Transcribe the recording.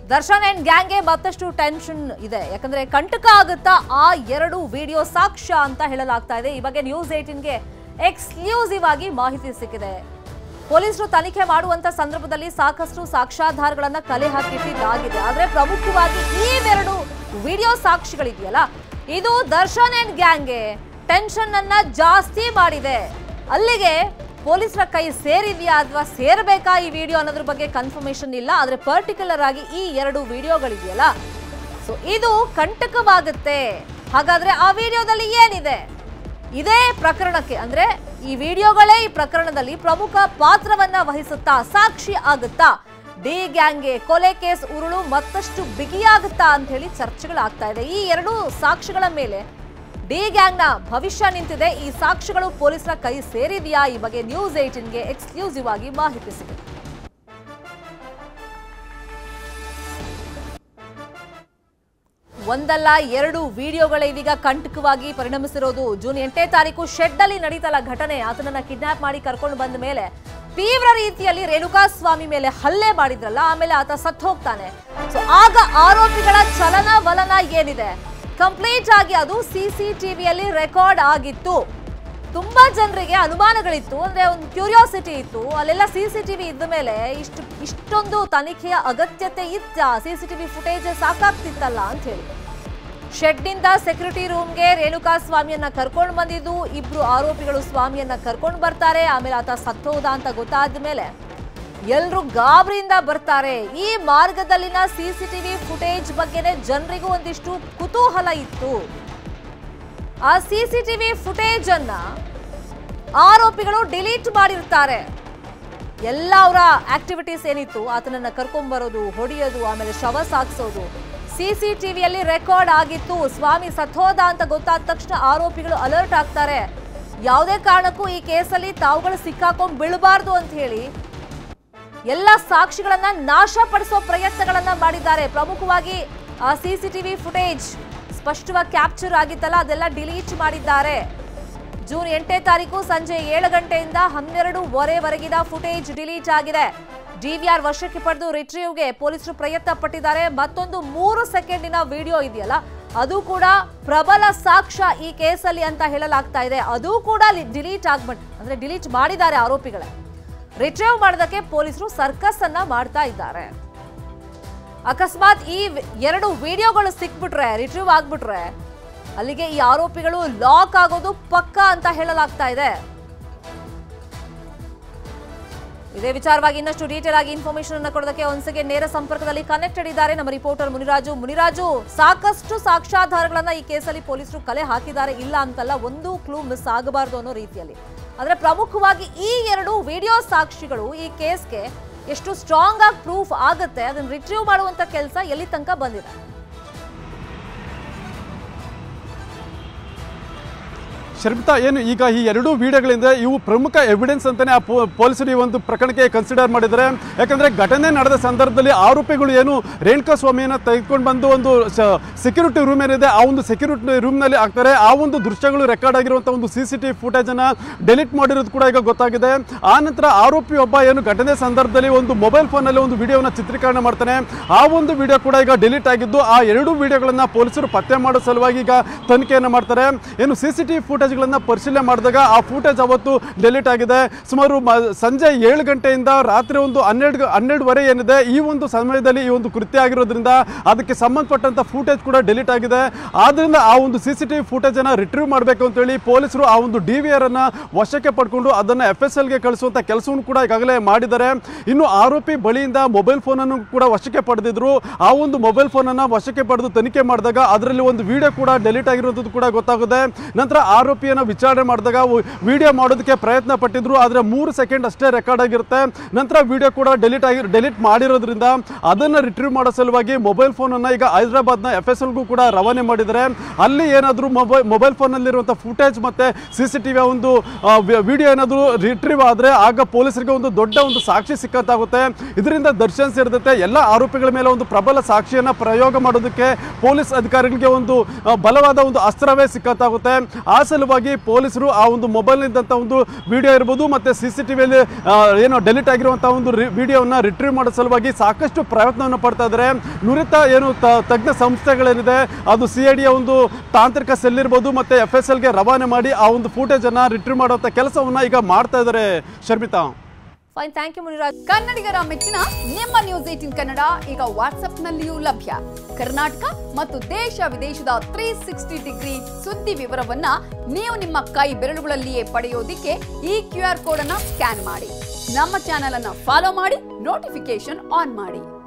Darshan and ಗ್ಯಾಂಗ್ಗೆ ಮತ್ತಷ್ಟು tension ಇದೆ. ಯಾಕಂದ್ರೆ ಕಂಟಕ ಆಗುತ್ತಾ ಆ ಎರಡು ವಿಡಿಯೋ ಸಾಕ್ಷ್ಯ ಅಂತ ಹೇಳಲಾಗ್ತಾ ಇದೆ. ಈ ಬಗ್ಗೆ ನ್ಯೂಸ್ 18ಗೆ ಎಕ್ಸ್ಕ್ಲೂಸಿವ್ ಆಗಿ ಮಾಹಿತಿ ಸಿಕ್ಕಿದೆ. ಪೊಲೀಸರು ತನಿಖೆ ಮಾಡುವಂತ ಸಂದರ್ಭದಲ್ಲಿ ಸಾಕಷ್ಟು ಸಾಕ್ಷ್ಯಾಧಾರಗಳನ್ನ ಕಲೆ ಹಾಕಿಟ್ಟಿದ್ದಾಗಿದೆ. ಆದ್ರೆ ಪ್ರಮುಖವಾಗಿ ಈ ಎರಡು ವಿಡಿಯೋ ಸಾಕ್ಷಿಗಳಿದೆಯಲ್ಲ, ಇದು ದರ್ಶನ್ ಅಂಡ್ ಗ್ಯಾಂಗ್ಗೆ ಟೆನ್ಷನ್ ಅನ್ನ ಜಾಸ್ತಿ ಮಾಡಿದೆ. ಅಲ್ಲಿಗೆ ಪೊಲೀಸರ ಕೈ ಸೇರಿದೆಯಾ ಅಥವಾ ಸೇರಬೇಕಾ ಈ ವಿಡಿಯೋ ಅನ್ನೋದ್ರ ಬಗ್ಗೆ ಕನ್ಫರ್ಮೇಶನ್ ಇಲ್ಲ. ಆದ್ರೆ ಪರ್ಟಿಕ್ಯುಲರ್ ಆಗಿ ಈ ಎರಡು ವಿಡಿಯೋಗಳಿದೆಯಲ್ಲ, ಸೊ ಇದು ಕಂಟಕವಾಗುತ್ತೆ. ಹಾಗಾದ್ರೆ ಆ ವಿಡಿಯೋದಲ್ಲಿ ಏನಿದೆ? ಇದೇ ಪ್ರಕರಣಕ್ಕೆ ಅಂದ್ರೆ ಈ ವಿಡಿಯೋಗಳೇ ಈ ಪ್ರಕರಣದಲ್ಲಿ ಪ್ರಮುಖ ಪಾತ್ರವನ್ನ ವಹಿಸುತ್ತಾ, ಸಾಕ್ಷಿ ಆಗುತ್ತಾ? ಡಿ ಗ್ಯಾಂಗ್ಗೆ ಕೊಲೆ ಕೇಸ್ ಉರುಳು ಮತ್ತಷ್ಟು ಬಿಗಿಯಾಗುತ್ತಾ ಅಂತ ಹೇಳಿ ಚರ್ಚೆಗಳಾಗ್ತಾ ಇದೆ. ಈ ಎರಡು ಸಾಕ್ಷಿಗಳ ಮೇಲೆ ಡಿ ಗ್ಯಾಂಗ್ನ ಭವಿಷ್ಯ ನಿಂತಿದೆ. ಈ ಸಾಕ್ಷಿಗಳು ಪೊಲೀಸರ ಕೈ ಸೇರಿದೆಯಾ? ಈ ಬಗ್ಗೆ ನ್ಯೂಸ್ 18ಗೆ ಎಕ್ಸ್ಕ್ಲೂಸಿವ್ ಆಗಿ ಮಾಹಿತಿ ಸಿಗುತ್ತೆ. ಒಂದಲ್ಲ ಎರಡು ವಿಡಿಯೋಗಳೇ ಇದೀಗ ಕಂಟಕವಾಗಿ ಪರಿಣಮಿಸಿರೋದು. ಜೂನ್ 8ನೇ ತಾರೀಕು ಶೆಡ್ ಅಲ್ಲಿ ನಡೀತಲ್ಲ ಘಟನೆ, ಆತನನ್ನ ಕಿಡ್ನಾಪ್ ಮಾಡಿ ಕರ್ಕೊಂಡು ಬಂದ ಮೇಲೆ ತೀವ್ರ ರೀತಿಯಲ್ಲಿ ರೇಣುಕಾಸ್ವಾಮಿ ಮೇಲೆ ಹಲ್ಲೆ ಮಾಡಿದ್ರಲ್ಲ, ಆಮೇಲೆ ಆತ ಸತ್ತು ಹೋಗ್ತಾನೆ. ಸೊ ಆಗ ಆರೋಪಿಗಳ ಚಲನ ವಲನ ಏನಿದೆ ಕಂಪ್ಲೀಟ್ ಆಗಿ ಅದು ಸಿಸಿಟಿವಿಯಲ್ಲಿ ರೆಕಾರ್ಡ್ ಆಗಿತ್ತು. ತುಂಬಾ ಜನರಿಗೆ ಅನುಮಾನಗಳಿತ್ತು, ಅಂದ್ರೆ ಒಂದು ಕ್ಯೂರಿಯಾಸಿಟಿ ಇತ್ತು. ಅಲ್ಲೆಲ್ಲ ಸಿಸಿಟಿವಿ ಇದ್ದ ಮೇಲೆ ಇಷ್ಟೊಂದು ತನಿಖೆಯ ಅಗತ್ಯತೆ ಇತ್ತ? ಸಿಸಿಟಿವಿ ಫುಟೇಜ್ ಸಾಕಾಗ್ತಿತ್ತಲ್ಲ ಅಂತ ಹೇಳಿ ಶೆಡ್ನಿಂದ ಸೆಕ್ಯೂರಿಟಿ ರೂಮ್ಗೆ ರೇಣುಕಾಸ್ವಾಮಿಯನ್ನ ಕರ್ಕೊಂಡು ಬಂದಿದ್ದು. ಇಬ್ರು ಆರೋಪಿಗಳು ಸ್ವಾಮಿಯನ್ನ ಕರ್ಕೊಂಡು ಬರ್ತಾರೆ. ಆಮೇಲೆ ಆತ ಸತ್ತೋದ ಅಂತ ಗೊತ್ತಾದ ಮೇಲೆ ಎಲ್ರು ಗಾಬರಿಯಿಂದ ಬರ್ತಾರೆ. ಈ ಮಾರ್ಗದಲ್ಲಿನ ಸಿಸಿಟಿವಿ ಫುಟೇಜ್ ಬಗ್ಗೆನೇ ಜನರಿಗೂ ಒಂದಿಷ್ಟು ಕುತೂಹಲ ಇತ್ತು. ಆ ಸಿಸಿಟಿವಿ ಫುಟೇಜ್ ಅನ್ನ ಆರೋಪಿಗಳು ಡಿಲೀಟ್ ಮಾಡಿರ್ತಾರೆ. ಎಲ್ಲ ಅವರ ಆಕ್ಟಿವಿಟೀಸ್ ಏನಿತ್ತು, ಆತನನ್ನ ಕರ್ಕೊಂಡ್ಬರೋದು, ಹೊಡೆಯೋದು, ಆಮೇಲೆ ಶವ ಸಾಗಿಸೋದು ಸಿಸಿಟಿವಿಯಲ್ಲಿ ರೆಕಾರ್ಡ್ ಆಗಿತ್ತು. ಸ್ವಾಮಿ ಸತ್ತೋದ ಅಂತ ಗೊತ್ತಾದ ತಕ್ಷಣ ಆರೋಪಿಗಳು ಅಲರ್ಟ್ ಆಗ್ತಾರೆ. ಯಾವುದೇ ಕಾರಣಕ್ಕೂ ಈ ಕೇಸಲ್ಲಿ ತಾವುಗಳು ಸಿಕ್ಕಾಕೊಂಡ್ ಬೀಳಬಾರ್ದು ಅಂತ ಹೇಳಿ ಎಲ್ಲ ಸಾಕ್ಷಿಗಳನ್ನ ನಾಶಪಡಿಸೋ ಪ್ರಯತ್ನಗಳನ್ನ ಮಾಡಿದ್ದಾರೆ. ಪ್ರಮುಖವಾಗಿ ಆ ಸಿಸಿಟಿವಿ ಫುಟೇಜ್ ಸ್ಪಷ್ಟವಾಗಿ ಕ್ಯಾಪ್ಚರ್ ಆಗಿತ್ತಲ್ಲ, ಅದೆಲ್ಲ ಡಿಲೀಟ್ ಮಾಡಿದ್ದಾರೆ. ಜೂನ್ 8ನೇ ತಾರೀಕು ಸಂಜೆ 7 ಗಂಟೆಯಿಂದ 12:15ವರೆಗಿನ ಫುಟೇಜ್ ಡಿಲೀಟ್ ಆಗಿದೆ. ಡಿವಿಆರ್ ವಶಕ್ಕೆ ಪಡೆದು ರಿಟ್ರೀವ್ಗೆ ಪೊಲೀಸರು ಪ್ರಯತ್ನ ಪಟ್ಟಿದ್ದಾರೆ. ಮತ್ತೊಂದು 3 ಸೆಕೆಂಡಿನ ವಿಡಿಯೋ ಇದೆಯಲ್ಲ, ಅದು ಕೂಡ ಪ್ರಬಲ ಸಾಕ್ಷ್ಯ ಈ ಕೇಸಲ್ಲಿ ಅಂತ ಹೇಳಲಾಗ್ತಾ ಇದೆ. ಅದು ಕೂಡ ಡಿಲೀಟ್ ಮಾಡಿದ್ದಾರೆ ಆರೋಪಿಗಳೇ. ರಿಟ್ರೀವ್ ಮಾಡೋದಕ್ಕೆ ಪೊಲೀಸರು ಸರ್ಕಸ್ ಅನ್ನ ಮಾಡ್ತಾ ಇದ್ದಾರೆ. ಅಕಸ್ಮಾತ್ ಈ ಎರಡು ವಿಡಿಯೋಗಳು ಸಿಕ್ಬಿಟ್ರೆ, ರಿಟ್ರೀವ್ ಆಗ್ಬಿಟ್ರೆ, ಅಲ್ಲಿಗೆ ಈ ಆರೋಪಿಗಳು ಲಾಕ್ ಆಗೋದು ಪಕ್ಕಾ ಅಂತ ಹೇಳಲಾಗ್ತಾ ಇದೆ. ಇದೇ ವಿಚಾರವಾಗಿ ಇನ್ನಷ್ಟು ಡೀಟೇಲ್ ಆಗಿ ಇನ್ಫಾರ್ಮೇಶನ್ ಅನ್ನು ಕೊಡೋದಕ್ಕೆ ಒಂದ್ಸಗೆ ನೇರ ಸಂಪರ್ಕದಲ್ಲಿ ಕನೆಕ್ಟೆಡ್ ಇದ್ದಾರೆ ನಮ್ಮ ರಿಪೋರ್ಟರ್ ಮುನಿರಾಜು. ಸಾಕಷ್ಟು ಸಾಕ್ಷ್ಯಾಧಾರಗಳನ್ನ ಈ ಕೇಸಲ್ಲಿ ಪೊಲೀಸರು ಕಲೆ ಹಾಕಿದ್ದಾರೆ, ಇಲ್ಲ ಅಂತಲ್ಲ, ಒಂದು ಕ್ಲೂ ಮಿಸ್ ಆಗಬಾರ್ದು ಅನ್ನೋ ರೀತಿಯಲ್ಲಿ. ಆದ್ರೆ ಪ್ರಮುಖವಾಗಿ ಈ ಎರಡು ವಿಡಿಯೋ ಸಾಕ್ಷಿಗಳು ಈ ಕೇಸ್ಗೆ ಎಷ್ಟು ಸ್ಟ್ರಾಂಗ್ ಆಗಿ ಪ್ರೂಫ್ ಆಗುತ್ತೆ, ಅದನ್ನ ರಿಟ್ರೀವ್ ಮಾಡುವಂತ ಕೆಲಸ ಎಲ್ಲಿ ತನಕ ಬಂದಿದೆ? ಶರ್ಮಿತಾ, ಏನು ಈಗ ಈ ಎರಡೂ ವಿಡಿಯೋಗಳಿಂದ ಇವು ಪ್ರಮುಖ ಎವಿಡೆನ್ಸ್ ಅಂತಾನೆ ಆ ಪೊಲೀಸರು ಈ ಒಂದು ಪ್ರಕರಣಕ್ಕೆ ಕನ್ಸಿಡರ್ ಮಾಡಿದ್ದಾರೆ. ಯಾಕಂದ್ರೆ ಘಟನೆ ನಡೆದ ಸಂದರ್ಭದಲ್ಲಿ ಆರೋಪಿಗಳು ಏನು ರೇಣುಕಾಸ್ವಾಮಿಯನ್ನು ತೆಗೆದುಕೊಂಡು ಬಂದು ಒಂದು ಸೆಕ್ಯೂರಿಟಿ ರೂಮ್ ಏನಿದೆ, ಆ ಒಂದು ಸೆಕ್ಯೂರಿಟಿ ರೂಮ್ನಲ್ಲಿ ಹಾಕ್ತಾರೆ. ಆ ಒಂದು ದೃಶ್ಯಗಳು ರೆಕಾರ್ಡ್ ಆಗಿರುವಂಥ ಒಂದು CCTV ಫುಟೇಜನ್ನು ಡೆಲಿಟ್ ಮಾಡಿರೋದು ಕೂಡ ಈಗ ಗೊತ್ತಾಗಿದೆ. ಆ ನಂತರ ಆರೋಪಿ ಒಬ್ಬ ಏನು ಘಟನೆ ಸಂದರ್ಭದಲ್ಲಿ ಒಂದು ಮೊಬೈಲ್ ಫೋನಲ್ಲಿ ಒಂದು ವಿಡಿಯೋನ ಚಿತ್ರೀಕರಣ ಮಾಡ್ತಾನೆ. ಆ ಒಂದು ವಿಡಿಯೋ ಕೂಡ ಈಗ ಡೆಲಿಟ್ ಆಗಿದ್ದು, ಆ ಎರಡೂ ವಿಡಿಯೋಗಳನ್ನು ಪೊಲೀಸರು ಪತ್ತೆ ಮಾಡೋ ಸಲುವಾಗಿ ಈಗ ತನಿಖೆಯನ್ನು ಮಾಡ್ತಾರೆ. ಏನು CCTV ಫುಟೇಜ್ ಪರಿಶೀಲನೆ ಮಾಡಿದಾಗ ಆ ಫುಟೇಜ್ ಅವತ್ತು ಡೆಲೀಟ್ ಆಗಿದೆ. ಸುಮಾರು ಸಂಜೆ 7 ಗಂಟೆಯಿಂದ ರಾತ್ರಿ ಒಂದು 12:30 ಏನಿದೆ, ಈ ಒಂದು ಸಮಯದಲ್ಲಿ ಈ ಒಂದು ಕೃತ್ಯ ಆಗಿರೋದ್ರಿಂದ ಅದಕ್ಕೆ ಸಂಬಂಧಪಟ್ಟಂತ ಫುಟೇಜ್ ಕೂಡ ಡೆಲೀಟ್ ಆಗಿದೆ. ಆದ್ರಿಂದ ಆ ಒಂದು CCTV ಫುಟೇಜ್ ಅನ್ನ ರಿಟ್ರೀವ್ ಮಾಡಬೇಕು ಅಂತ ಹೇಳಿ ಪೊಲೀಸರು ಆ ಒಂದು DVR ಅನ್ನ ವಶಕ್ಕೆ ಪಡ್ಕೊಂಡು ಅದನ್ನ FSLಗೆ ಕಳಿಸುವಂತ ಕೆಲಸವನ್ನು ಕೂಡ ಈಗಾಗಲೇ ಮಾಡಿದ್ದಾರೆ. ಇನ್ನು ಆರೋಪಿ ಬಳಿಯಿಂದ ಮೊಬೈಲ್ ಫೋನ್ ಅನ್ನು ಕೂಡ ವಶಕ್ಕೆ ಪಡೆದಿದ್ರು. ಆ ಒಂದು ಮೊಬೈಲ್ ಫೋನ್ ಅನ್ನ ವಶಕ್ಕೆ ಪಡೆದು ತನಿಖೆ ಮಾಡಿದಾಗ ಅದರಲ್ಲಿ ಒಂದು ವಿಡಿಯೋ ಕೂಡ ಡೆಲೀಟ್ ಆಗಿರುವಂತದ್ದು ಕೂಡ ಗೊತ್ತಾಗುತ್ತೆ. ನಂತರ ಆರೋಪಿಯನ್ನು ವಿಚಾರಣೆ ಮಾಡಿದಾಗ ವಿಡಿಯೋ ಮಾಡೋದಕ್ಕೆ ಪ್ರಯತ್ನ ಪಟ್ಟಿದ್ರು, ಆದರೆ 3 ಸೆಕೆಂಡ್ ಅಷ್ಟೇ ರೆಕಾರ್ಡ್ ಆಗಿರುತ್ತೆ. ನಂತರ ವಿಡಿಯೋ ಕೂಡ ಡೆಲೀಟ್ ಮಾಡಿರೋದ್ರಿಂದ ಅದನ್ನು ರಿಟ್ರೀವ್ ಮಾಡೋ ಸಲುವಾಗಿ ಮೊಬೈಲ್ ಫೋನನ್ನು ಈಗ ಹೈದರಾಬಾದ್ನ FSLಗೂ ಕೂಡ ರವಾನೆ ಮಾಡಿದ್ದಾರೆ. ಅಲ್ಲಿ ಏನಾದರೂ ಮೊಬೈಲ್ ಫೋನಲ್ಲಿರುವಂಥ ಫುಟೇಜ್ ಮತ್ತು CCTV ಒಂದು ವಿಡಿಯೋ ಏನಾದರೂ ರಿಟ್ರೀವ್ ಆದರೆ ಆಗ ಪೊಲೀಸರಿಗೆ ಒಂದು ದೊಡ್ಡ ಒಂದು ಸಾಕ್ಷಿ ಸಿಕ್ಕಂತಾಗುತ್ತೆ. ಇದರಿಂದ ದರ್ಶನ್ ಸೇರಿದಂತೆ ಎಲ್ಲ ಆರೋಪಿಗಳ ಮೇಲೆ ಒಂದು ಪ್ರಬಲ ಸಾಕ್ಷಿಯನ್ನು ಪ್ರಯೋಗ ಮಾಡೋದಕ್ಕೆ ಪೊಲೀಸ್ ಅಧಿಕಾರಿಗಳಿಗೆ ಒಂದು ಬಲವಾದ ಒಂದು ಅಸ್ತ್ರವೇ ಸಿಕ್ಕಂತಾಗುತ್ತೆ. ಆ ಸಲುವಾಗಿ ಸಲುವಾಗಿ ಪೊಲೀಸರು ಆ ಒಂದು ಮೊಬೈಲ್ನಿದ್ದಂಥ ಒಂದು ವಿಡಿಯೋ ಇರ್ಬೋದು ಮತ್ತು CCTVಯಲ್ಲಿ ಏನೋ ಡೆಲಿಟ್ ಆಗಿರುವಂಥ ಒಂದು ವಿಡಿಯೋವನ್ನು ರಿಟ್ರೀವ್ ಮಾಡೋ ಸಲುವಾಗಿ ಸಾಕಷ್ಟು ಪ್ರಯತ್ನವನ್ನು ಪಡ್ತಾ ಇದ್ದಾರೆ. ನುರಿತ ಏನು ತಜ್ಞ ಸಂಸ್ಥೆಗಳೇನಿದೆ ಅದು CID ಒಂದು ತಾಂತ್ರಿಕ ಸೆಲ್ ಇರ್ಬೋದು ಮತ್ತು FSLಗೆ ರವಾನೆ ಮಾಡಿ ಆ ಒಂದು ಫೂಟೇಜನ್ನು ರಿಟ್ರೀವ್ ಮಾಡುವಂಥ ಕೆಲಸವನ್ನು ಈಗ ಮಾಡ್ತಾ ಇದ್ದಾರೆ. Sharmita, fine, thank you Muniraj. ಕನ್ನಡಿಗರ ಮೆಚ್ಚಿನ ನಿಮ್ಮ ನ್ಯೂಸ್ 18 ಕನ್ನಡ ಈಗ ವಾಟ್ಸ್ಆಪ್ನಲ್ಲಿಯೂ ಲಭ್ಯ. ಕರ್ನಾಟಕ ಮತ್ತು ದೇಶ ವಿದೇಶದ 360 ಡಿಗ್ರಿ ಸುದ್ದಿ ವಿವರವನ್ನ ನೀವು ನಿಮ್ಮ ಕೈ ಬೆರಳುಗಳಲ್ಲಿಯೇ ಪಡೆಯೋದಿಕ್ಕೆ ಈ QR ಕೋಡ್ ಅನ್ನ ಸ್ಕ್ಯಾನ್ ಮಾಡಿ. ನಮ್ಮ ಚಾನೆಲ್ ಅನ್ನ ಫಾಲೋ ಮಾಡಿ, ನೋಟಿಫಿಕೇಶನ್ ಆನ್ ಮಾಡಿ.